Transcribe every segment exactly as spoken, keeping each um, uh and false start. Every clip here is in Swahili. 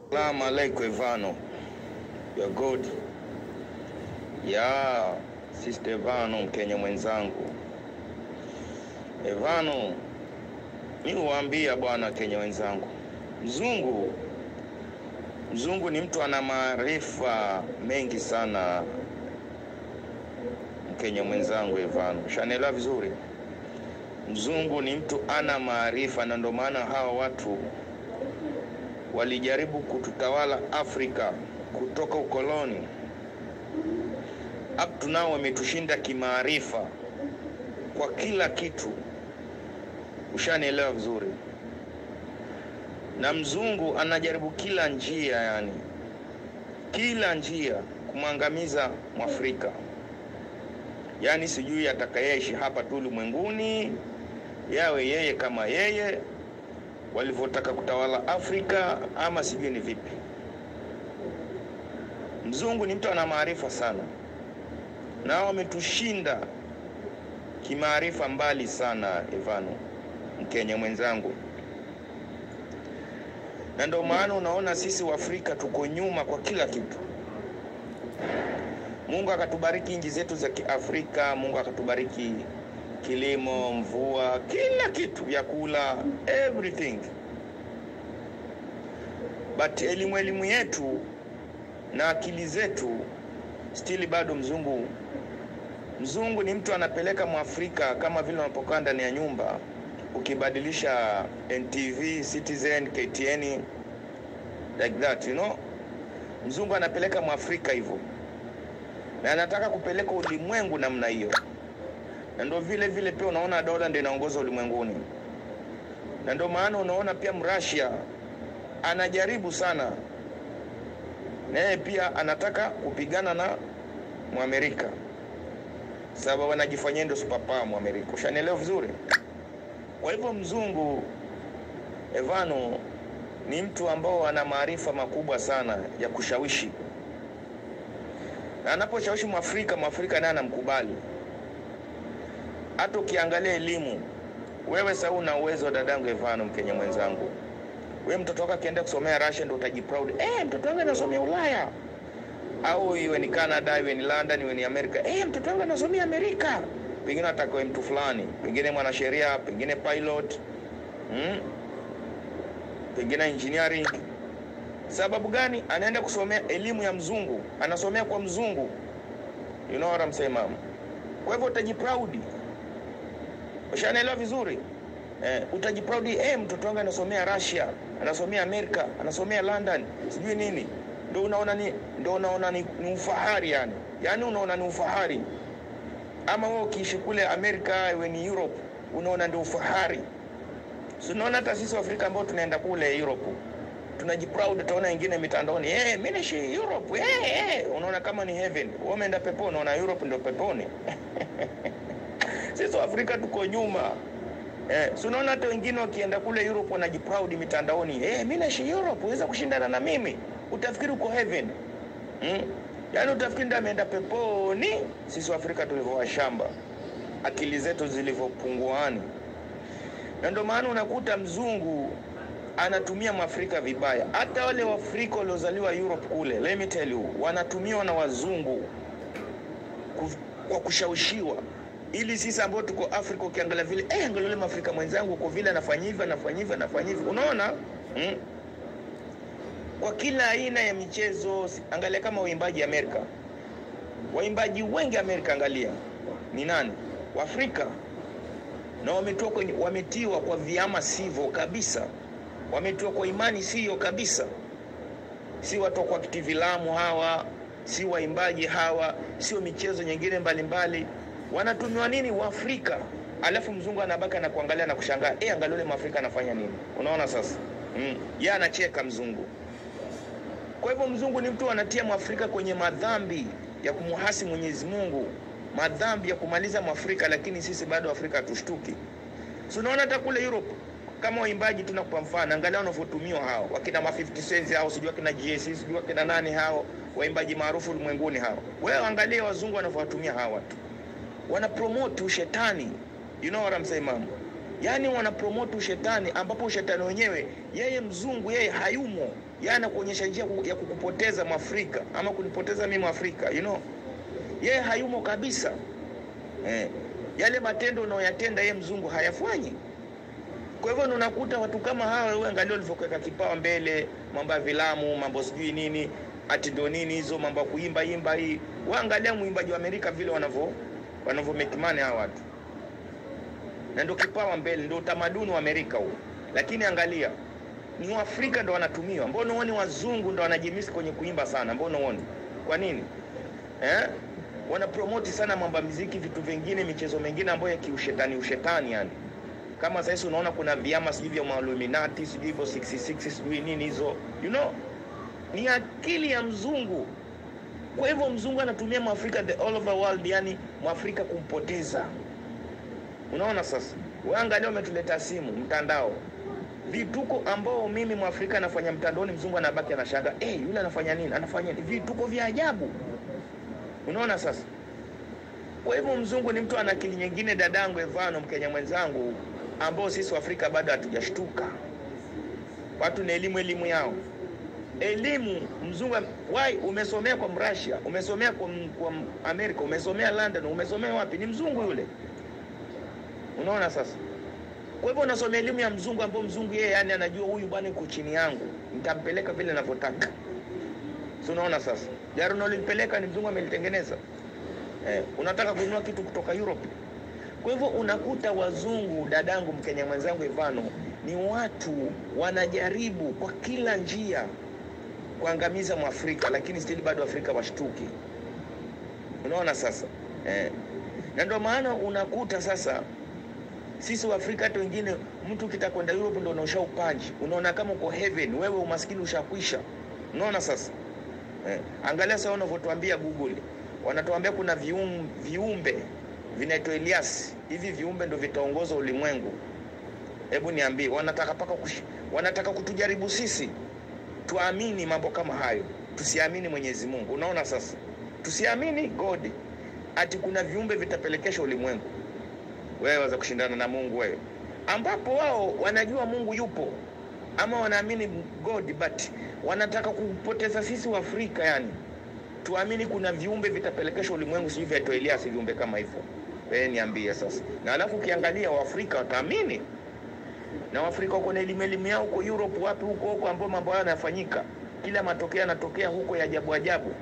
Salamu alaikum Evano. You're good. Yeah, Sister Evano, Mkenya mwenzangu. Evano, ni uambia bwana Kenya wenzangu. Mzungu, mzungu ni mtu ana maarifa mengi sana. Mkenya mwenzangu Evano, shanela vizuri. Mzungu ni mtu ana maarifa, na ndio maana hawa watu walijaribu kututawala Afrika kutoka ukoloni. Up to now wametushinda kimaarifa kwa kila kitu. Ushanielewa vizuri. Na mzungu anajaribu kila njia, yani kila njia kumangamiza Mwafrika. Yani sijui atakayeishi hapa tu ulimwenguni, yawe yeye kama yeye walivyotaka kutawala Afrika, ama sijui ni vipi. Mzungu ni mtu ana maarifa sana, na wametushinda kimaarifa mbali sana Evano, Mkenya mwenzangu. Na ndio maana unaona sisi wa Afrika tuko nyuma kwa kila kitu. Mungu akatubariki nchi zetu za Kiafrika, Mungu akatubariki kilimo, mvua, kila kitu, vyakula, everything. But elimu elimu yetu na akili zetu still bado mzungu. Mzungu ni mtu anapeleka Mwafrika kama vile unapokaa ndani ya nyumba, ukibadilisha N T V, Citizen, K T N, like that, you know. Mzungu anapeleka Mwafrika hivyo, na anataka kupeleka ulimwengu namna hiyo. Na ndio vile vile pia unaona dola ndio inaongoza ulimwenguni. Na ndio maana unaona pia Mrussia anajaribu sana, naye pia anataka kupigana na Muamerika, sababu wanajifanyia ndio superpower Muamerika. Ushanielewa vizuri? Kwa hivyo mzungu Evano ni mtu ambao ana maarifa makubwa sana ya kushawishi. Na anaposhawishi Mwafrika, Mwafrika naye anamkubali. Hata ukiangalia elimu, wewe sasa una uwezo dadangu Evano, Mkenya mwenzangu. Wewe mtoto wako akienda kusomea Russia ndio utajiproud. Eh, mtoto wangu anasomea Ulaya. Au iwe ni Canada, iwe ni London, iwe ni Amerika. Eh, mtoto wangu anasomea Amerika. Pengine atakuwa mtu fulani, pengine mwanasheria, pengine pilot. Hmm? Pengine engineering. Sababu gani? Anaenda kusomea elimu ya mzungu, anasomea kwa mzungu. You know what I'm saying, mama? Kwa hivyo utajiproud. Ushanielewa vizuri? Eh, utajiproud, eh mtoto wangu anasomea Russia, anasomea Amerika, anasomea London, sijui nini. Ndio unaona ni ndio unaona ni, ni ufahari yani. Yaani unaona ni ufahari. Ama wewe ukiishi kule Amerika, wewe ni Europe, unaona ndio ufahari. So unaona hata sisi wa Afrika ambao tunaenda kule Europe, tunajiproud, tunaona wengine mitandaoni, eh mimi naishi Europe, eh eh unaona kama ni heaven. Wewe umeenda peponi, unaona Europe ndio peponi. Sisi wa Afrika tuko nyuma. Eh, so unaona hata wengine wakienda kule Europe wanajiproud mitandaoni, eh mimi naishi Europe, unaweza kushindana na mimi. Utafikiri uko heaven. Hmm? Yaani utafikiri ndio ameenda peponi. Sisi wa Afrika tulivyoa shamba, akili zetu zilivyopunguani. Na ndio maana unakuta mzungu anatumia Mwafrika vibaya. Hata wale wa Afrika waliozaliwa Europe kule, let me tell you, wanatumiwa na wazungu kwa kushawishiwa. Ili sisi ambao tuko Afrika ukiangalia vile, eh angalia yule Mwafrika mwenzangu kwa vile anafanya hivi, anafanya hivi, anafanya hivi. Unaona? Hmm? Kwa kila aina ya michezo, angalia kama waimbaji Amerika. Waimbaji wengi Amerika angalia ni nani? Waafrika. Na wametoka kwenye wametiwa kwa vyama sivyo kabisa. Wametiwa kwa imani sio kabisa. Si watu kwa kitivilamu hawa, si waimbaji hawa, sio michezo nyingine mbalimbali. Wanatumiwa nini Waafrika? Alafu mzungu anabaka na kuangalia na kushangaa, eh angalia yule Mwafrika anafanya nini? Unaona sasa? Mm. Yeye anacheka mzungu. Kwa hivyo mzungu ni mtu anatia Mwafrika kwenye madhambi ya kumuhasi Mwenyezi Mungu, madhambi ya kumaliza Mwafrika, lakini sisi bado Afrika hatushtuki. So unaona hata kule Europe kama waimbaji tunakupa mfano, angalia wanafotumiwa hao, wakina ma fifty cents hao, sijui kina G S, sijui kina nani hao, waimbaji maarufu ulimwenguni hao. Wewe angalia wazungu wanafotumia hawa watu. Wana promote ushetani. You know what I'm saying, mama? Yani wana promote ushetani, ambapo ushetani wenyewe yeye mzungu yeye hayumo. Yana kuonyesha njia ya kukupoteza Mwafrika ama kunipoteza mimi Mwafrika, you know. Yeye hayumo kabisa. Eh, yale matendo unayoyatenda yeye mzungu hayafanyi. Kwa hivyo unakuta watu kama hawa, wewe angalia walivyokuweka kipawa mbele, mambo ya vilamu, mambo sijui nini, ati ndo nini hizo mambo kuimba imba hii. Waangalia muimbaji wa Amerika vile wanavyo wanavyo make money hawa watu. Na ndio kipawa mbele, ndio utamaduni wa Amerika huo. Lakini angalia, ni Waafrika ndio wanatumiwa. Mbona uone wazungu ndio wanajimisi kwenye kuimba sana? Mbona uone? Kwa nini? Eh? Wana promote sana mambo ya muziki, vitu vingine, michezo mingine ambayo ya kiushetani ushetani yani. Kama sasa unaona kuna vyama sijui vya Illuminati, sijui hivyo six six six sijui nini hizo. You know? Ni akili ya mzungu. Kwa hivyo mzungu anatumia Mwafrika the all over world, yani Mwafrika kumpoteza. Unaona sasa? Waangalia umetuleta simu, mtandao. Vituko ambao mimi Mwafrika nafanya mtandaoni, mzungu anabaki anashanga, "Eh, hey, yule anafanya nini? Anafanya nini?" Vituko vya ajabu. Unaona sasa? Kwa hivyo mzungu ni mtu ana akili nyingine, dadangu Evano, Mkenya mwenzangu, ambao sisi Afrika bado hatujashtuka. Watu na elimu elimu yao. Elimu mzungu, why umesomea kwa Mrussia, umesomea kwa, kwa Amerika, umesomea London, umesomea wapi? Ni mzungu yule. Unaona sasa? Kwa hivyo unasomea elimu ya mzungu, ambao mzungu yeye yani anajua huyu bwana yuko chini yangu, nitampeleka vile ninavyotaka. So unaona sasa? Gari unalipeleka ni mzungu amelitengeneza. Eh, unataka kununua kitu kutoka Europe. Kwa hivyo unakuta wazungu, dadangu Mkenya mwenzangu Evano, ni watu wanajaribu kwa kila njia kuangamiza Mwafrika, lakini still bado Afrika washtuki. Unaona sasa? Eh. Na ndio maana unakuta sasa sisi wa Afrika hata wengine, mtu kitakwenda Europe ndio unaosha upanji. Unaona kama uko heaven, wewe umaskini ushakwisha. Unaona sasa? Eh. Angalia sasa wanavyotuambia Google. Wanatuambia kuna vium, viumbe vinaitwa Elias. Hivi viumbe ndio vitaongoza ulimwengu. Hebu niambie, wanataka paka kush... wanataka kutujaribu sisi tuamini mambo kama hayo. Tusiamini Mwenyezi Mungu. Unaona sasa? Tusiamini God. Ati kuna viumbe vitapelekesha ulimwengu. Wewe waza kushindana na Mungu wewe. Ambapo wao wanajua Mungu yupo, ama wanaamini God, but wanataka kupoteza sisi wa Afrika yani. Tuamini kuna viumbe vitapelekesha ulimwengu, sivyo vya Elias, viumbe kama hivyo. Wewe niambie sasa. Na alafu ukiangalia Waafrika wataamini. Na Waafrika wako na elimu elimu yao huko Europe, wapi huko huko ambao mambo haya yanafanyika. Kila matokeo yanatokea huko ya ajabu ajabu.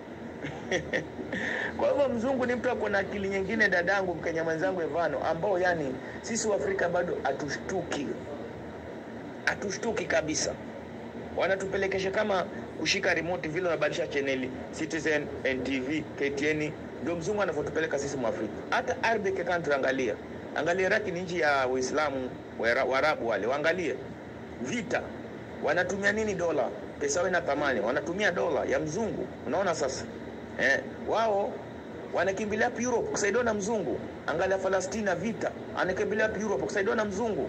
Kwa hivyo mzungu ni mtu ako na akili nyingine, dadangu Mkenya mwenzangu Evano, ambao yani sisi wa Afrika bado atushtuki. Atushtuki kabisa. Wanatupelekesha kama kushika remote vile, wanabadilisha channel Citizen, N T V, K T N, ndio mzungu anavyotupeleka sisi Mwafrika. Hata Arabic country angalia. Angalia Iraq ni nchi ya Uislamu, Waarabu wale. Waangalie vita. Wanatumia nini dola? Pesa yao ina thamani. Wanatumia dola ya mzungu. Unaona sasa? Eh, wao wanakimbilia Europe kusaidiwa na mzungu. Angalia Palestina vita, anakimbilia Europe kusaidiwa na mzungu.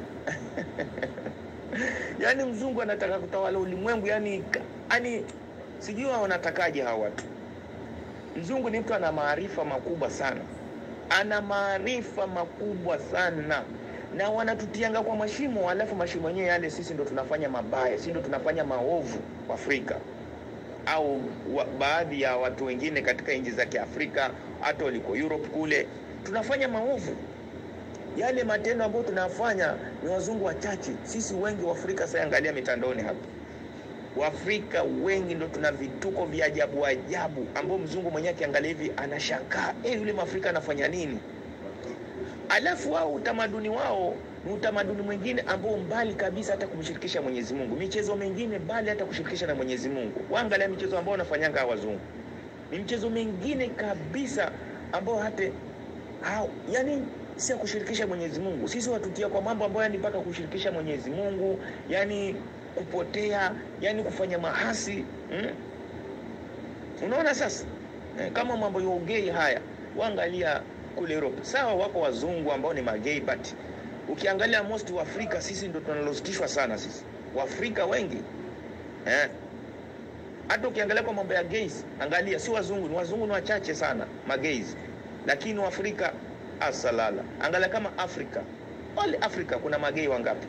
Yaani mzungu anataka kutawala ulimwengu, yani yani sijui wanatakaje hawa watu. Mzungu ni mtu ana maarifa makubwa sana. Ana maarifa makubwa sana. Na wanatutianga kwa mashimo, alafu mashimo yenyewe yale sisi ndo tunafanya mabaya, sisi ndo tunafanya maovu kwa Afrika. Au wa, baadhi ya watu wengine katika nchi za Kiafrika, hata waliko Europe kule, tunafanya maovu. Yale matendo ambayo tunafanya ni wazungu wachache. Sisi wengi wa Afrika sasa, angalia mitandaoni hapa. Waafrika wengi ndo tuna vituko vya ajabu ajabu ambao mzungu mwenyewe akiangalia hivi anashangaa, eh, yule Mwafrika anafanya nini? Alafu wao utamaduni wao ni utamaduni mwingine ambao mbali kabisa hata kumshirikisha Mwenyezi Mungu. Michezo mingine bali hata kushirikisha na Mwenyezi Mungu. Waangalia michezo ambao wanafanyanga wazungu. Ni michezo mingine kabisa ambao hata hao yani si kushirikisha Mwenyezi Mungu. Sisi watutia kwa mambo ambayo yani mpaka kushirikisha Mwenyezi Mungu, yani kupotea, yani kufanya mahasi. Hmm? Unaona sasa? Eh, kama mambo ya ugei haya, waangalia kule Europe. Sawa wako wazungu ambao ni magay, but ukiangalia most wa Afrika sisi ndio tunalostishwa sana sisi. Waafrika wengi. Eh? Hata ukiangalia kwa mambo ya gays, angalia si wazungu, ni wazungu ni wachache sana, magays. Lakini wa Afrika asalala. Angalia kama Afrika. All Africa kuna magei wangapi?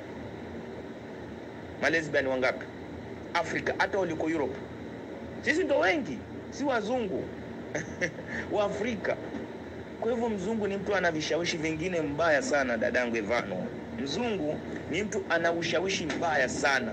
Malesbian wangapi? Afrika, hata waliko Europe. Sisi ndo wengi, si wazungu. Wa Afrika. Kwa hivyo mzungu ni mtu ana vishawishi vingine mbaya sana, dadangu Evano. Mzungu ni mtu ana ushawishi mbaya sana.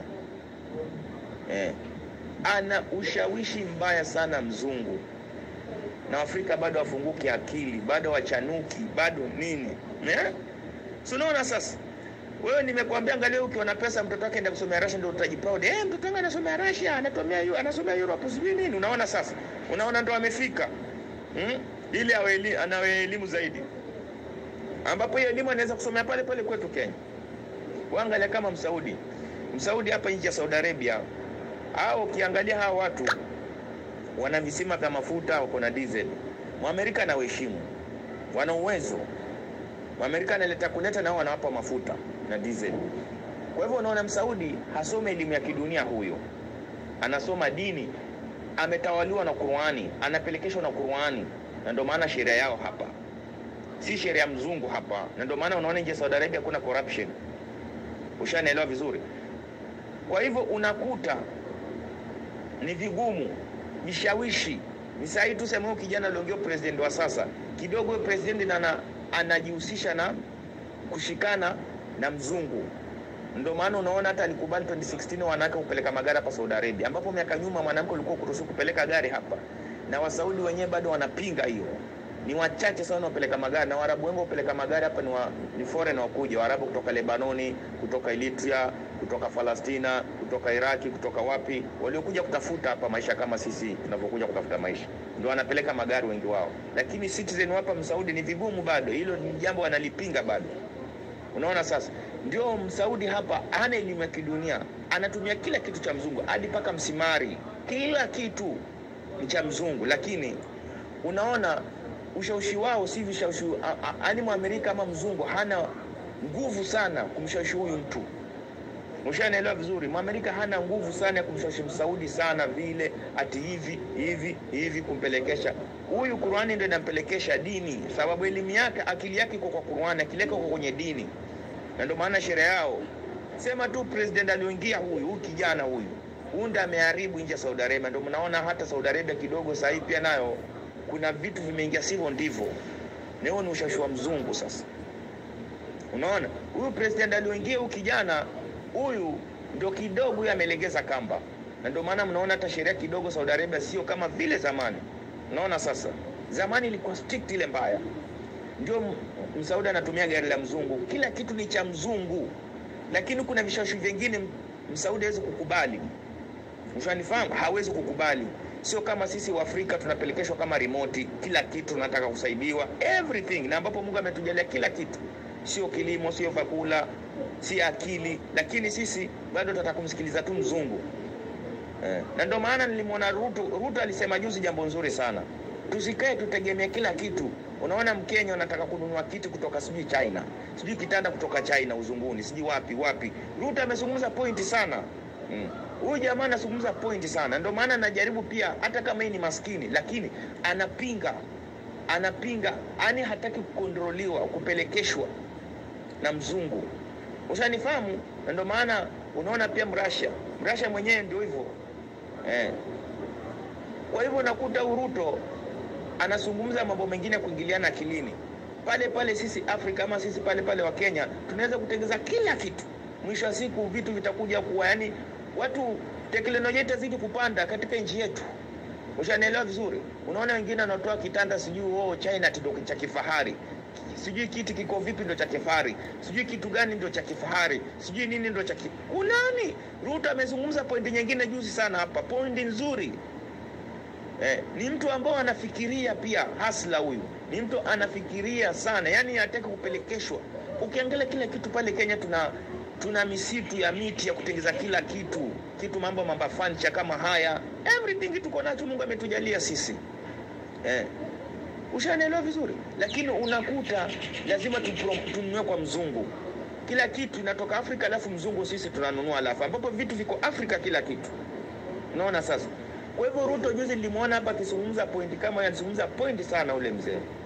Eh. Ana ushawishi mbaya sana mzungu. Na Afrika bado wafunguki akili, bado wachanuki, bado nini? Eh? So unaona sasa. Wewe nimekuambia angalia ukiona pesa mtoto wake aenda kusomea Russia ndio utajiproud. Eh, mtoto wangu anasomea Russia, anasomea anasomea Europe, sivyo nini? Unaona sasa. Unaona ndo amefika. Hmm? Ili awe anawe elimu zaidi. Ambapo hiyo elimu anaweza kusomea pale pale kwetu Kenya. Waangalia kama Msaudi. Msaudi hapa nje ya Saudi Arabia. Au ukiangalia hawa watu wana visima vya mafuta, wako na diesel. Muamerika na waheshimu. Wana uwezo. Muamerika analeta kuleta nao wanawapa mafuta na diesel. Kwa hivyo unaona Msaudi hasome elimu ya kidunia huyo. Anasoma dini, ametawaliwa na Qur'ani, anapelekeshwa na Qur'ani. Na ndio maana sheria yao hapa si sheria mzungu hapa. Na ndio maana unaona nje Saudi Arabia kuna corruption. Ushanaelewa vizuri. Kwa hivyo unakuta ni vigumu vishawishi. Ni sahihi tuseme huyo kijana aliongea president wa sasa. Kidogo president ana anajihusisha na kushikana na mzungu. Ndio maana unaona hata alikubali twenty sixteen wanawake kupeleka magari hapa Saudi Arabia, ambapo miaka nyuma mwanamke alikuwa kuruhusu kupeleka gari hapa. Na Wasaudi wenyewe bado wanapinga hiyo. Ni wachache sana wapeleka magari, na Waarabu wengi wapeleka magari hapa ni wa, ni foreign wakuja, Waarabu kutoka Lebanoni, kutoka Eritrea, kutoka Palestina, kutoka Iraki, kutoka wapi, waliokuja kutafuta hapa maisha kama sisi tunapokuja kutafuta maisha. Ndio wanapeleka magari wengi wao. Lakini citizen hapa Msaudi ni vigumu bado. Hilo ni jambo analipinga bado. Unaona sasa? Ndio Msaudi hapa ana elimu ya kidunia, anatumia kila kitu cha mzungu, hadi paka msimari. Kila kitu ni cha mzungu, lakini unaona ushawishi wao si vishawishi. Ani Muamerika ama mzungu hana nguvu sana kumshawishi huyu mtu. Ushanaelewa vizuri? Muamerika hana nguvu sana ya kumshawishi Msaudi sana vile ati hivi hivi hivi kumpelekesha. Huyu Qur'ani ndio inampelekesha dini, sababu elimu yake, akili yake iko kwa Qur'ani, akili yake iko kwenye dini. Na ndio maana sheria yao sema tu president alioingia huyu, huyu kijana huyu, unda ameharibu nje Saudi Arabia. Ndio mnaona hata Saudi Arabia kidogo sasa hivi pia nayo kuna vitu vimeingia sivyo ndivyo. Leo ni ushawishi wa mzungu sasa. Unaona? Huyu president alioingia huyu kijana huyu ndio kidogo yamelegeza kamba. Na ndio maana mnaona hata sheria kidogo Saudi Arabia sio kama vile zamani. Unaona sasa? Zamani ilikuwa strict ile mbaya. Ndio Msaudi anatumia gari la mzungu. Kila kitu ni cha mzungu. Lakini kuna vishawishi vingine Msaudi hawezi kukubali. Ushanifahamu? Hawezi kukubali. Sio kama sisi wa Afrika tunapelekeshwa kama remote, kila kitu tunataka kusaidiwa, everything. Na ambapo Mungu ametujalia kila kitu. Sio kilimo, sio fakula, si akili, lakini sisi bado tunataka kumsikiliza tu mzungu. Eh. Na ndio maana nilimwona Ruto, Ruto alisema juzi jambo nzuri sana. Tusikae tutegemea kila kitu. Unaona Mkenya anataka kununua kitu kutoka sijui China, sijui kitanda kutoka China uzunguni, sijui wapi wapi. Ruto amezungumza point sana. Mm. Huyu jamaa anazungumza point sana. Ndio maana anajaribu pia, hata kama yeye ni maskini, lakini anapinga anapinga, yani hataki kukontroliwa, kupelekeshwa na mzungu. Ushanifahamu? Ndio maana unaona pia Mrasha, Mrasha mwenyewe ndio hivyo. Eh. Kwa hivyo nakuta Ruto anazungumza mambo mengine kuingiliana akilini. Pale pale sisi Afrika ama sisi pale pale wa Kenya tunaweza kutengeza kila kitu. Mwisho wa siku vitu vitakuja kuwa, yani watu, teknolojia itazidi kupanda katika nchi yetu. Ushanielewa vizuri? Unaona wengine wanatoa kitanda sijui wao China ndio cha kifahari. Sijui kiti kiko vipi ndio cha kifahari. Sijui kitu gani ndio cha kifahari. Sijui nini ndio cha kifahari. Unani? Ruto amezungumza point nyingine juzi sana hapa. Point nzuri. Eh, ni mtu ambao anafikiria pia, hasla huyu. Ni mtu anafikiria sana. Yaani hataki kupelekeshwa. Ukiangalia kila kitu pale Kenya tuna tuna misitu ya miti ya kutengeza kila kitu. Kitu mambo mambo furniture kama haya. Everything tuko nacho Mungu ametujalia sisi. Eh. Ushanaelewa vizuri? Lakini unakuta lazima tununue kwa mzungu. Kila kitu inatoka Afrika alafu mzungu sisi tunanunua alafu. Ambapo vitu viko Afrika kila kitu. Unaona sasa? Kwa hivyo Ruto juzi nilimuona hapa akizungumza point kama yanazungumza point sana ule mzee.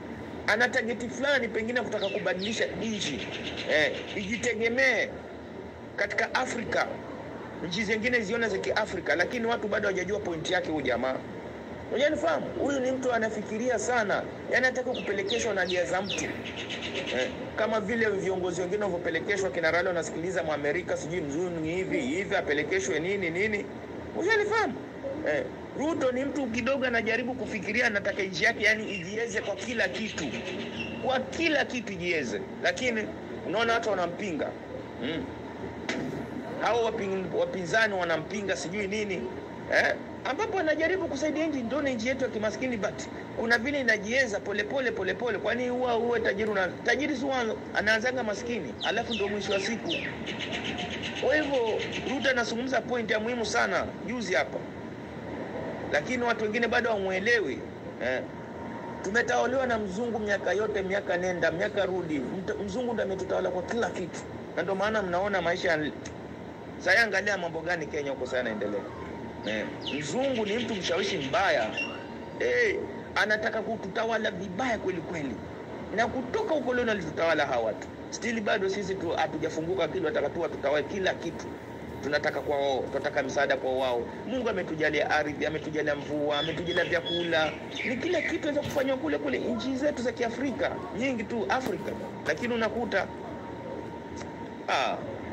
ana target fulani pengine kutaka kubadilisha nchi eh, ijitegemee katika Afrika, nchi zingine zione za Kiafrika, lakini watu bado hawajajua point yake huyu jamaa. Unanifahamu? Huyu ni mtu anafikiria sana, yani anataka kupelekeshwa na nia za mtu. Eh, kama vile viongozi wengine wanavyopelekeshwa, kina Ralo nasikiliza mu Amerika sijui mzungu hivi hivi apelekeshwe nini nini. Unanifahamu? Eh, Ruto ni mtu kidogo anajaribu kufikiria, anataka nchi yake yani ijieze kwa kila kitu. Kwa kila kitu ijieze. Lakini unaona watu wanampinga. Mm. Hao wapin, wapinzani wanampinga sijui nini. Eh? Ambapo anajaribu kusaidia nchi, ndio nchi yetu ya kimaskini, but kuna vile inajieza polepole polepole. Kwani huwa uwe tajiri na tajiri si anaanzanga maskini alafu ndio mwisho wa siku. Kwa hivyo Ruto anazungumza point ya muhimu sana juzi hapa, lakini watu wengine bado hawamuelewi. Eh, tumetawaliwa na mzungu miaka yote, miaka nenda miaka rudi, mzungu ndiye ametutawala kwa kila kitu, na ndio maana mnaona maisha. Sasa angalia mambo gani Kenya huko sasa yanaendelea. Eh, mzungu ni mtu mshawishi mbaya. Eh, anataka kututawala vibaya kweli kweli. Na kutoka huko leo alitutawala hawa watu. Still bado sisi tu hatujafunguka kile watakatua tutawala kila kitu. Tunataka kwa wao, tunataka msaada kwa wao. Mungu ametujalia ardhi, ametujalia mvua, ametujalia vyakula. Ni kila kitu inaweza kufanywa kule kule nchi zetu za Kiafrika, nyingi tu Afrika. Lakini unakuta ah